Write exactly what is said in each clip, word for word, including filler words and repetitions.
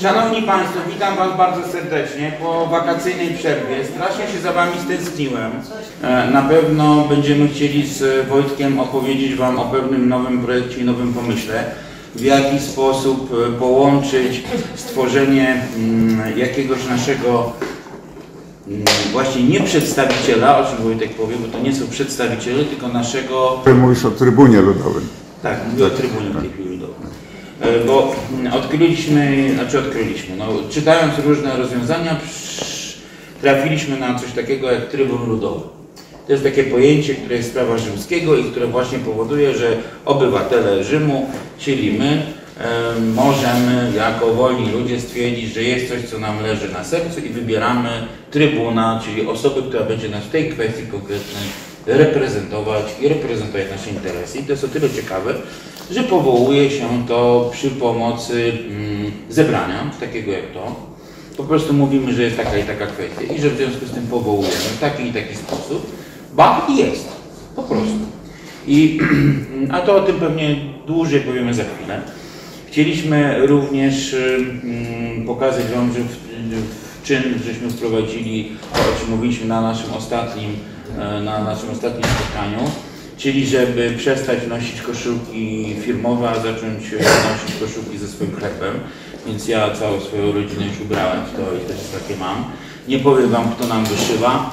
Szanowni Państwo, witam Was bardzo serdecznie po wakacyjnej przerwie. Strasznie się za Wami stęskniłem. Na pewno będziemy chcieli z Wojtkiem opowiedzieć Wam o pewnym nowym projekcie i nowym pomyśle, w jaki sposób połączyć stworzenie jakiegoś naszego właśnie nie przedstawiciela, o czym Wojtek powie, bo to nie są przedstawiciele, tylko naszego... Mówisz o Trybunie Ludowym. Tak, mówię o Trybunie w tej chwili ludowym. Bo odkryliśmy, znaczy odkryliśmy, no, czytając różne rozwiązania, trafiliśmy na coś takiego jak Trybun Ludowy. To jest takie pojęcie, które jest z prawa rzymskiego i które właśnie powoduje, że obywatele Rzymu, czyli my, e, możemy jako wolni ludzie stwierdzić, że jest coś, co nam leży na sercu i wybieramy trybuna, czyli osobę, która będzie nas w tej kwestii konkretnej reprezentować i reprezentować nasze interesy. I to jest o tyle ciekawe, że powołuje się to przy pomocy mm, zebrania, takiego jak to. Po prostu mówimy, że jest taka i taka kwestia i że w związku z tym powołujemy w taki i taki sposób. Ba, i jest. Po prostu. I, a to o tym pewnie dłużej powiemy za chwilę. Chcieliśmy również mm, pokazać Wam, że w, w czyn żeśmy wprowadzili, o czym mówiliśmy na naszym ostatnim, na naszym ostatnim spotkaniu, czyli żeby przestać nosić koszulki firmowe, a zacząć nosić koszulki ze swoim chlebem. Więc ja całą swoją rodzinę już ubrałem w to i też takie mam. Nie powiem Wam, kto nam wyszywa.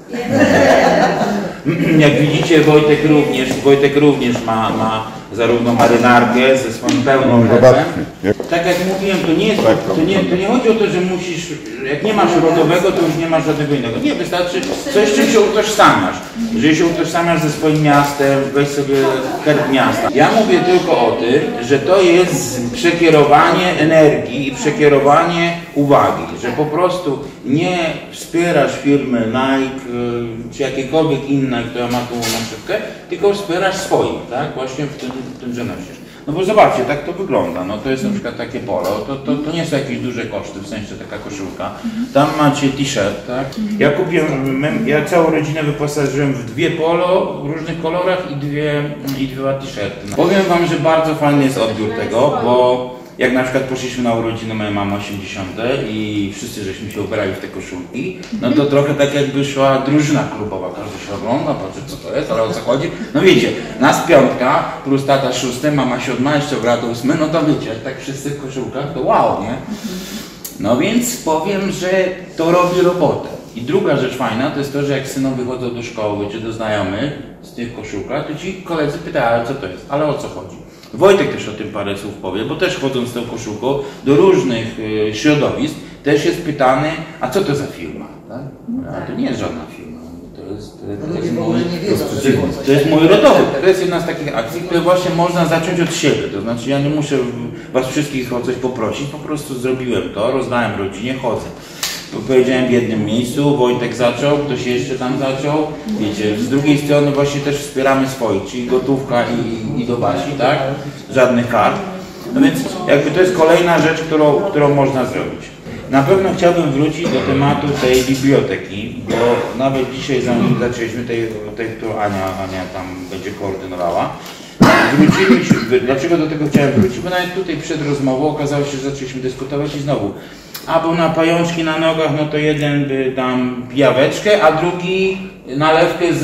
Jak widzicie, Wojtek również, Wojtek również ma, ma zarówno marynarkę ze swoim pełnym chlebem. Tak jak mówiłem, to nie, jest, to, nie, to nie chodzi o to, że musisz, jak nie masz rodowego, to już nie masz żadnego innego. Nie, wystarczy coś, z czym się utożsamiasz. Jeżeli się utożsamiasz ze swoim miastem, weź sobie herb miasta. Ja mówię tylko o tym, że to jest przekierowanie energii i przekierowanie uwagi, że po prostu nie wspierasz firmy Nike czy jakiejkolwiek innej, która ma tą naszywkę, tylko wspierasz swoich, tak? Właśnie w tym, w tym że nosisz. No bo zobaczcie, tak to wygląda. No to jest na przykład takie polo, to, to, to nie są jakieś duże koszty, w sensie taka koszulka. Tam macie t-shirt, tak? Ja kupiłem, ja całą rodzinę wyposażyłem w dwie polo w różnych kolorach i dwie, i dwa t-shirty. Powiem Wam, że bardzo fajny jest odbiór tego, bo jak na przykład poszliśmy na urodziny mojej mamy osiemdziesiąte i wszyscy żeśmy się ubrali w te koszulki, no to trochę tak jakby szła drużyna klubowa. Każdy się ogląda, patrzy co to jest, ale o co chodzi. No wiecie, nas piątka, plus tata szósty, mama siódma, jeszcze brat ósmy, no to wiecie, tak wszyscy w koszulkach, to wow, nie? No więc powiem, że to robi robotę. I druga rzecz fajna to jest to, że jak synowie wychodzą do szkoły czy do znajomych z tych koszulkach, to ci koledzy pytają, ale co to jest, ale o co chodzi? Wojtek też o tym parę słów powie, bo też chodząc z tą koszulką do różnych y, środowisk, też jest pytany, a co to za firma? Tak? A to nie jest żadna firma. To jest, to jest, mój, to jest mój rodowy. To jest jedna z takich akcji, które właśnie można zacząć od siebie. To znaczy ja nie muszę Was wszystkich o coś poprosić, po prostu zrobiłem to, rozdałem rodzinie, chodzę. Powiedziałem w jednym miejscu, Wojtek zaczął, ktoś jeszcze tam zaczął, wiecie, z drugiej strony właśnie też wspieramy swoich, czyli gotówka i, i do Basi, tak? Żadnych kart. No więc jakby to jest kolejna rzecz, którą, którą można zrobić. Na pewno chciałbym wrócić do tematu tej biblioteki, bo nawet dzisiaj zanim zaczęliśmy, tej, tej którą Ania, Ania tam będzie koordynowała, wróciliśmy, dlaczego do tego chciałem wrócić? Bo nawet tutaj przed rozmową okazało się, że zaczęliśmy dyskutować i znowu. A bo na pajączki na nogach, no to jeden by tam pijaweczkę, a drugi nalewkę z...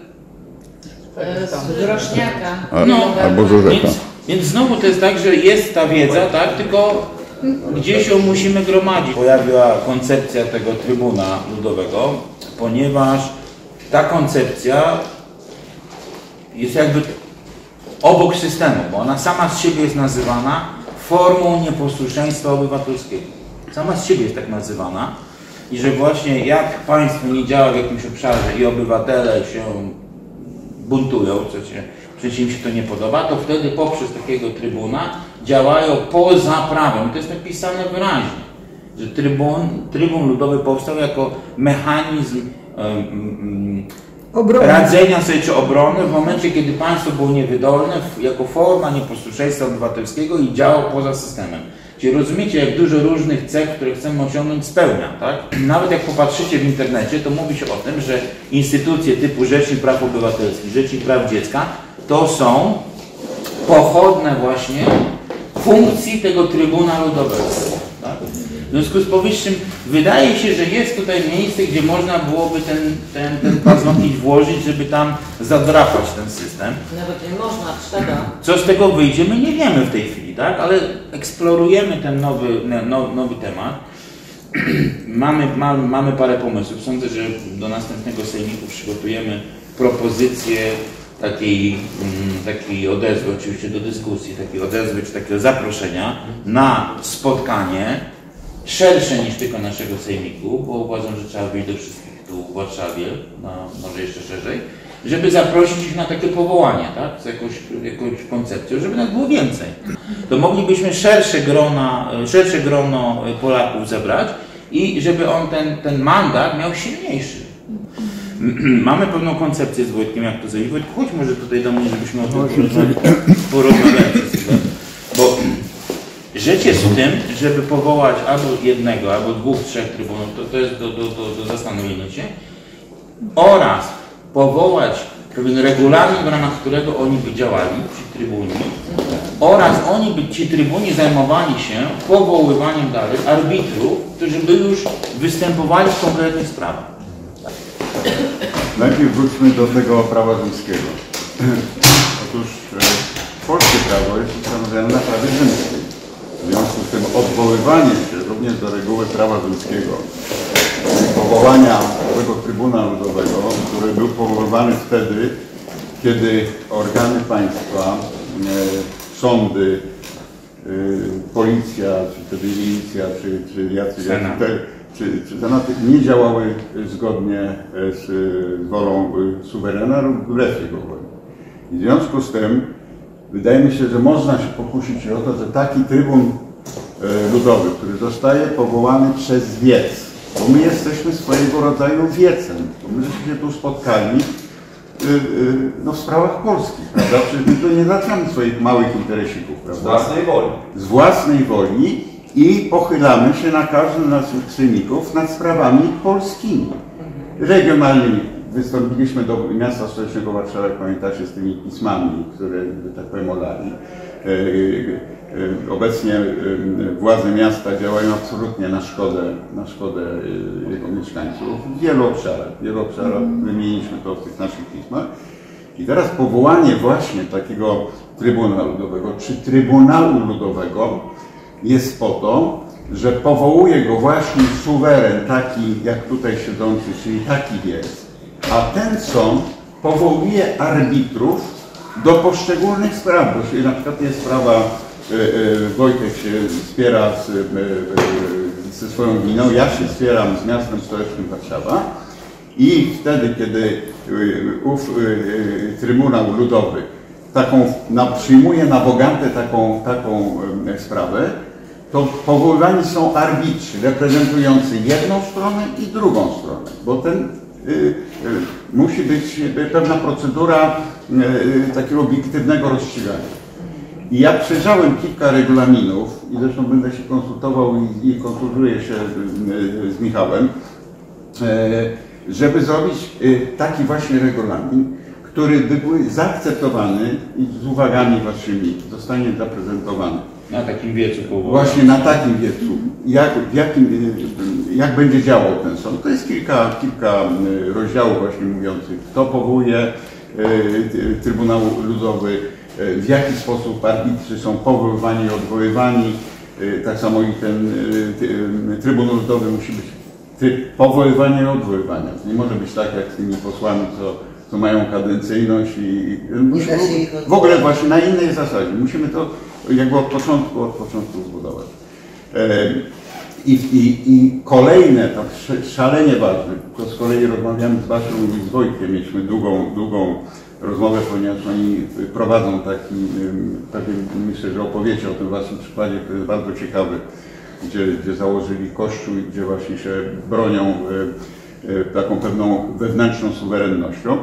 Z roczniaka. No, albo z orzeka. Więc, więc znowu to jest tak, że jest ta wiedza, tak, tylko gdzieś ją musimy gromadzić. Pojawiła koncepcja tego Trybuna Ludowego, ponieważ ta koncepcja jest jakby obok systemu, bo ona sama z siebie jest nazywana formą nieposłuszeństwa obywatelskiego. Sama z siebie jest tak nazywana i że właśnie jak państwo nie działa w jakimś obszarze i obywatele się buntują, przecież im się to nie podoba, to wtedy poprzez takiego trybuna działają poza prawem. I to jest napisane wyraźnie, że trybun, trybun ludowy powstał jako mechanizm um, um, radzenia sobie czy obrony w momencie, kiedy państwo było niewydolne jako forma nieposłuszeństwa obywatelskiego i działał poza systemem. Czyli rozumiecie, jak dużo różnych cech, które chcemy osiągnąć, spełnia, tak? Nawet jak popatrzycie w internecie, to mówi się o tym, że instytucje typu Rzecznik Praw Obywatelskich, Rzecznik Praw Dziecka, to są pochodne właśnie funkcji tego Trybuna Ludowego. Tak? W związku z powyższym wydaje się, że jest tutaj miejsce, gdzie można byłoby ten, ten, ten paznokieć włożyć, żeby tam zadrapać ten system. Nawet nie można, trzeba. Co z tego wyjdzie, my nie wiemy w tej chwili, tak? Ale eksplorujemy ten nowy, no, nowy temat. Mamy, mamy, mamy parę pomysłów. Sądzę, że do następnego sejmiku przygotujemy propozycję takiej, takiej odezwy, oczywiście do dyskusji, takiej odezwy czy takiego zaproszenia na spotkanie szersze niż tylko naszego sejmiku, bo uważam, że trzeba wyjść do wszystkich tu w Warszawie, no, może jeszcze szerzej, żeby zaprosić ich na takie powołania, tak, z jakąś, jakąś koncepcją, żeby nas było więcej. To moglibyśmy szersze, grona, szersze grono Polaków zebrać i żeby on ten, ten mandat miał silniejszy. Mamy pewną koncepcję z Wojtkiem, jak to zrobić. Wojtku, chodź może tutaj do mnie, żebyśmy o tym porozmawiali, porozmawiali sobie. Bo rzecz jest w tym, żeby powołać albo jednego, albo dwóch, trzech trybunów, to, to jest do, do, do, do zastanowienia się, oraz powołać pewien regulamin, w ramach którego oni by działali, ci trybuni, oraz oni by, ci trybuni zajmowali się powoływaniem dalej arbitrów, którzy by już występowali w konkretnych sprawach. Najpierw wróćmy do tego prawa rzymskiego. Otóż e, polskie prawo jest ustanowione na prawie rzymskim. W związku z tym odwoływanie się również do reguły prawa rzymskiego, powołania nowego Trybunału Ludowego, który był powoływany wtedy, kiedy organy państwa, e, sądy, e, policja, czy wtedy milicja, czy, czy jacyś czy, czy senaty nie działały zgodnie z wolą suwerena lub wbrew jego woli. I w związku z tym wydaje mi się, że można się pokusić o to, że taki trybun ludowy, który zostaje powołany przez wiec, bo my jesteśmy swojego rodzaju wiecem, bo my żeśmy się tu spotkali no, w sprawach polskich, prawda? Przecież my tu nie zaczynamy swoich małych interesików, prawda? Z własnej woli. Z własnej woli. I pochylamy się na każdym z naszych sejmików nad sprawami polskimi, regionalnymi. Wystąpiliśmy do miasta stołecznego Warszawy, jak pamiętacie, z tymi pismami, które, tak powiem, olali. Obecnie władze miasta działają absolutnie na szkodę, na szkodę jego mieszkańców w wielu obszarach. W wielu obszarach wymieniliśmy to w tych naszych pismach. I teraz powołanie właśnie takiego Trybunału Ludowego, czy Trybunału Ludowego, jest po to, że powołuje go właśnie suweren, taki jak tutaj siedzący, czyli taki wiec, a ten sąd powołuje arbitrów do poszczególnych spraw. Bo na przykład jest sprawa, y, y, Wojtek się spiera z, y, y, ze swoją gminą, ja się spieram z miastem stołecznym Warszawa i wtedy, kiedy y, ów y, y, Trybunał Ludowy taką, na, przyjmuje na bogate taką, taką y, sprawę, to powoływani są arbitrzy reprezentujący jedną stronę i drugą stronę, bo ten y, y, musi być pewna procedura y, takiego obiektywnego rozstrzygania. I ja przejrzałem kilka regulaminów i zresztą będę się konsultował i, i konsultuję się y, z Michałem, y, żeby zrobić y, taki właśnie regulamin, który by był zaakceptowany i z uwagami waszymi zostanie zaprezentowany. Na takim wiecu powołania. Właśnie na takim wiecu. Jak, w jakim, jak będzie działał ten sąd? To jest kilka, kilka rozdziałów właśnie mówiących, kto powołuje Trybunał Ludowy, w jaki sposób arbitrzy są powoływani i odwoływani. Tak samo i ten Trybunał Ludowy musi być powoływania i odwoływania. Nie może być tak jak z tymi posłami, co, co mają kadencyjność i, i w ogóle właśnie na innej zasadzie. Musimy to jakby od początku, od początku zbudować. E, i, i, I kolejne, tak szalenie ważne, to z kolei rozmawiamy z Basią i z Wojtkiem, mieliśmy długą, długą rozmowę, ponieważ oni prowadzą taki, taki, myślę, że opowiecie o tym waszym przykładzie, który jest bardzo ciekawy, gdzie, gdzie założyli kościół i gdzie właśnie się bronią e, e, taką pewną wewnętrzną suwerennością.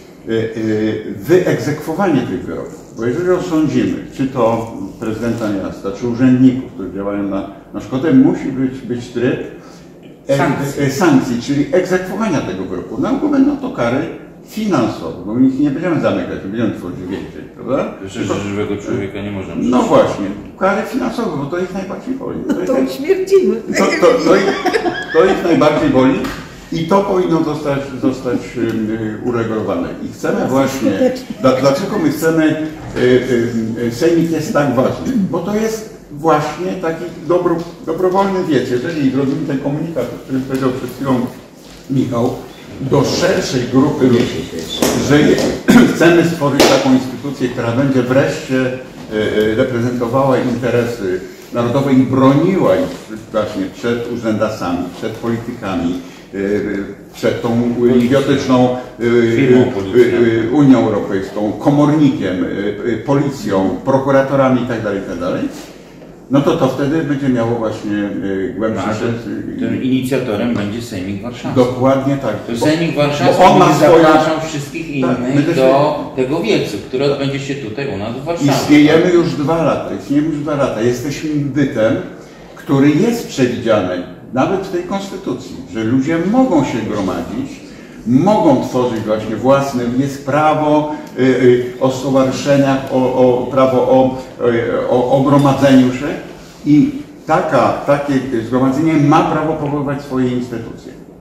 Wyegzekwowanie tych wyroków. Bo jeżeli osądzimy, czy to prezydenta miasta, czy urzędników, którzy działają na, na szkodę, musi być, być tryb e, sankcji. E, sankcji, czyli egzekwowania tego wyroku. Na ogół będą to kary finansowo, bo my ich nie będziemy zamykać, nie będziemy tworzyć więcej, prawda? Przecież żywego człowieka nie można No właśnie, kary finansowe, bo to ich najbardziej boli. No ich to naj- śmierdzimy. To, to, to, ich, to ich najbardziej boli i to powinno zostać, zostać y, uregulowane. I chcemy właśnie, dla, dlaczego my chcemy, y, y, y, Sejmik jest tak ważny, bo to jest właśnie taki dobro, dobrowolny wiec. Jeżeli zrobimy ten komunikat, o którym powiedział przed chwilą Michał, do szerszej grupy ludzi, że chcemy stworzyć taką instytucję, która będzie wreszcie y, y, reprezentowała interesy narodowe i broniła ich właśnie przed urzędasami, przed politykami, przed tą idiotyczną Unią Europejską, komornikiem, policją, prokuratorami itd., itd., no to to wtedy będzie miało właśnie głębszy Tak, sens. tym inicjatorem będzie Sejmik Warszawski. Dokładnie tak. To Sejmik Warszawski bo on ma będzie swoje- zapraszał wszystkich Tak, innych będę do tego wiecu, który odbędzie się tutaj u nas w Warszawie. Istniejemy już dwa lata, istniejemy już dwa lata. Jesteśmy bytem, który jest przewidziany nawet w tej konstytucji, że ludzie mogą się gromadzić, mogą tworzyć właśnie własne, jest prawo y, y, o stowarzyszeniach, o, o, prawo o, y, o, o gromadzeniu się i taka, takie zgromadzenie ma prawo powoływać swoje instytucje.